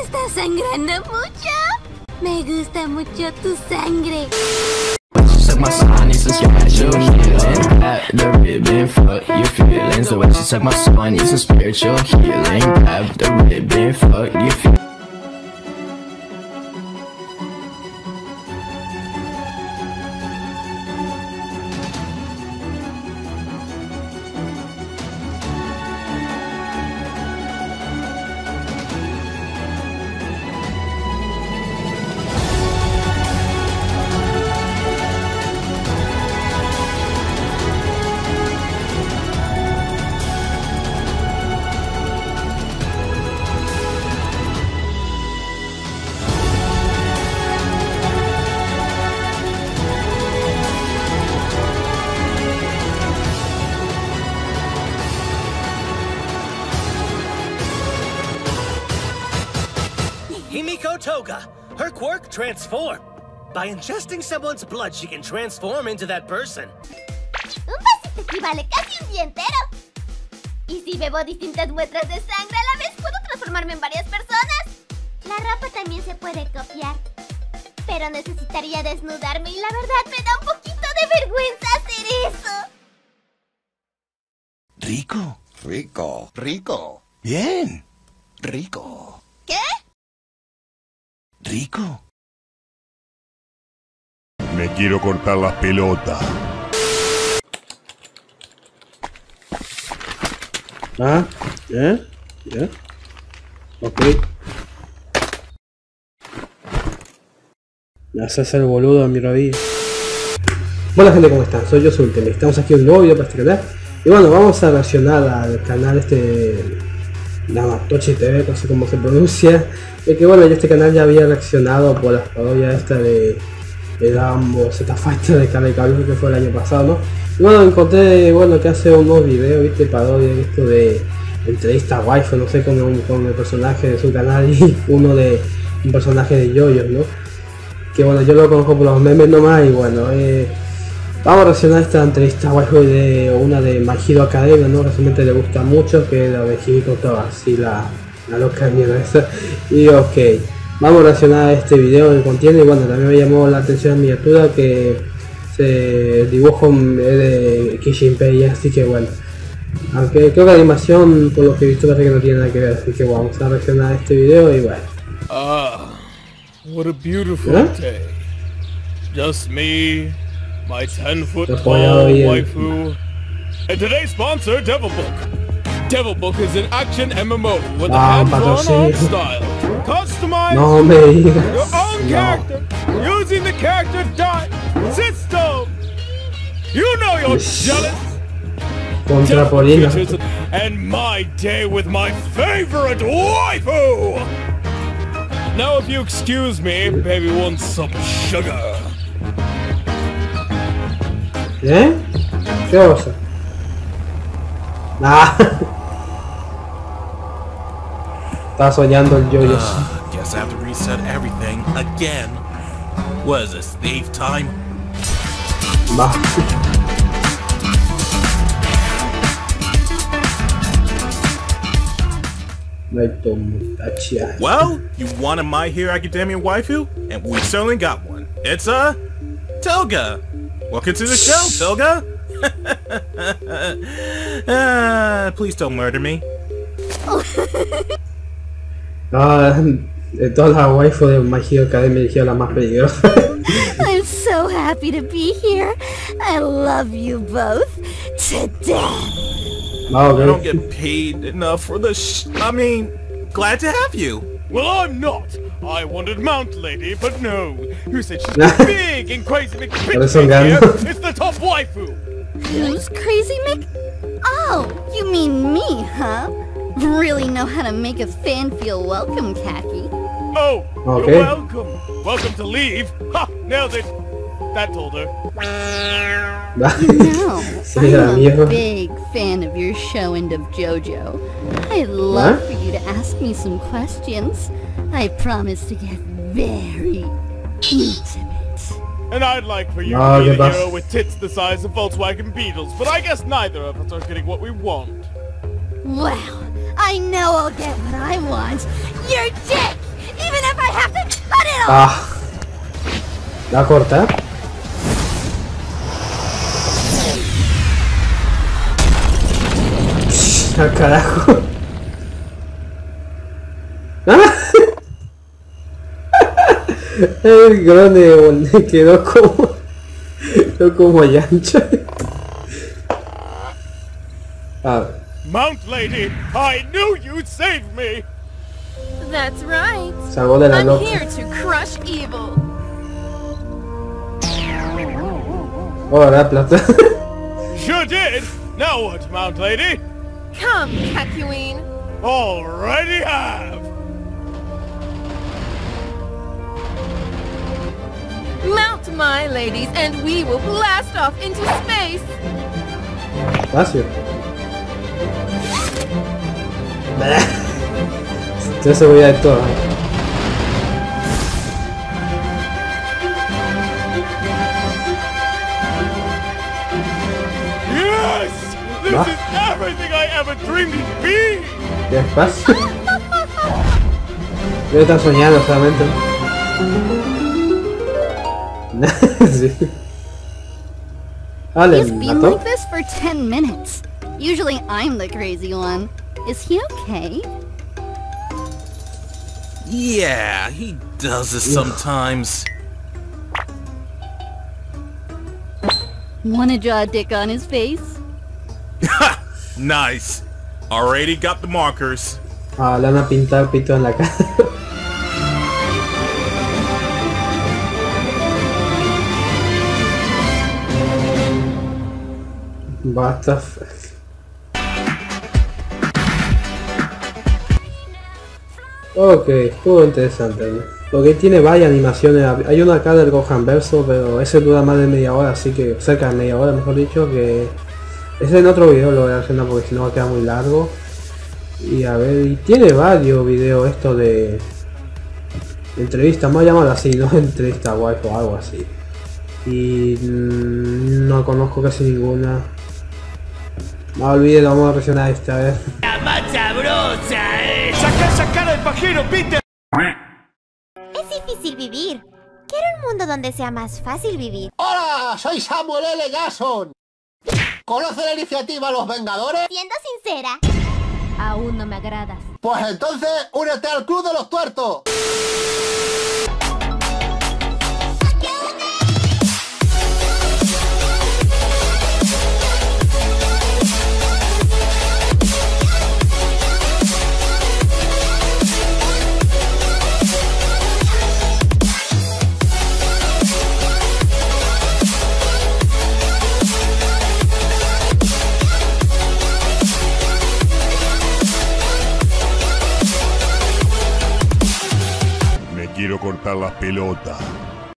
¿Estás sangrando mucho? Me gusta mucho tu sangre. Suck my son, need some spiritual healing. Grab the ribbon, fuck your feelings. The way she suck my son, need some spiritual healing. Grab the ribbon, fuck your feelings. Himiko Toga. Her quirk, Transform. By ingesting someone's blood, she can transform into that person. Un vasito equivale casi un día entero. Y si bebo distintas muestras de sangre a la vez, puedo transformarme en varias personas. La ropa también se puede copiar. Pero necesitaría desnudarme y la verdad me da un poquito de vergüenza hacer eso. Rico. Rico. Rico. Bien. Rico. ¿Qué? Rico. Me quiero cortar las pelotas. Ah, ya. Ok. Me haces el boludo a mi rodilla. Hola gente, ¿cómo están? Soy yo, Sultan. Estamos aquí en un nuevo video para este canal. Y bueno, vamos a reaccionar al canal Namatochi TV, no sé cómo se pronuncia. Y que bueno, este canal ya había reaccionado por las parodias esta de Dragon Ball Z Fighter de Kale Kabuki, que fue el año pasado, ¿no? Y bueno, encontré, bueno, que hace unos videos, viste, parodia esto de entrevista a waifu, no sé, con el personaje de su canal y uno de un personaje de JoJo, ¿no? Que bueno, yo lo conozco por los memes nomás y bueno, vamos a reaccionar a esta entrevista a waifu de una de My Hero Academia, ¿no? Realmente le gusta mucho, que es la de Himiko Toga, así la loca mierda esa. Y ok, vamos a reaccionar a este video que contiene. Y bueno, también me llamó la atención la miniatura, que el dibujo es de Kishinpei, así que bueno, aunque creo que la animación, por lo que he visto, parece que no tiene nada que ver, así que bueno, vamos a reaccionar a este video y bueno. What a beautiful day. Just me, my 10-foot tall waifu, and today's sponsor, Devil Book. Devil Book is an action MMO with a hands-on art style. Customize your own character using the character die system. You know you're jealous. And my day with my favorite waifu. Now, if you excuse me, baby wants some sugar. ¿Eh? ¿Qué cosa? Estaba soñando el JoJo. Guess I have to reset everything again. What is this, thief time? Va. Well, you wanted My Hero Academia waifu, and we certainly got one. It's Toga. Welcome to the show, Toga. Please don't murder me. De todas las waifu de My Hero Academia eligió la más peligrosa. I'm so happy to be here. I love you both to death. Oh, okay. I don't get paid enough for this. I mean, glad to have you. Well, I'm not. I wanted Mount Lady, but no. Who said she's big and crazy McPitch here? It's the top waifu. Who's Crazy Mick? Oh, you mean me, huh? Really know how to make a fan feel welcome, Khaki. Oh, okay. You're welcome. Welcome to leave. Ha! Nailed it. That told her. No, I'm a big fan of your show and of JoJo. I'd love for you to ask me some questions. I promise to get very intimate. And I'd like for you to be a hero with tits the size of Volkswagen Beetles, but I guess neither of us are getting what we want. Well, I know I'll get what I want. Your dick! Ah. ¿La corta? ¡Al carajo! ¡Ah! El grone quedó como llancha. Mount Lady, I knew you'd save me. That's right. Salvó de la I'm loca. here to crush evil. Oh, la plata. Sure did. Now what, Mount Lady? Come, Kakyoin. Already have. Mount, my ladies, and we will blast off into space. Fácil. Yo se voy a de todo. Yes! This is everything I ever dreamed it'd be! Despacio. Yo estaba soñando solamente. Sí. Vale, He's been mató. like this for 10 minutes. Usually I'm the crazy one. Is he okay? Yeah, he does this sometimes. Wanna draw a dick on his face? Nice. Already got the markers. Ah, le van a pintar pito en la cara. What the fuck. Ok, estuvo interesante, ¿no? Porque tiene varias animaciones. Hay una acá del Gohan Verso, pero ese dura más de media hora, así que cerca de media hora, mejor dicho, que ese en otro video lo voy a hacer, porque si no va a quedar muy largo. Y a ver, y tiene varios videos esto de entrevistas, vamos a llamarlo así, no entrevista wife o algo así. Y no conozco casi ninguna. No olvides, vamos a reaccionar a esta, a ver. ¡La más sabrosa, ¡Saca esa cara de pajero, Peter! Es difícil vivir. Quiero un mundo donde sea más fácil vivir. ¡Hola! Soy Samuel L. Jackson. ¿Conoce la iniciativa Los Vengadores? Siendo sincera, aún no me agradas. Pues entonces, únete al Club de los Tuertos. Me quiero cortar las pelotas.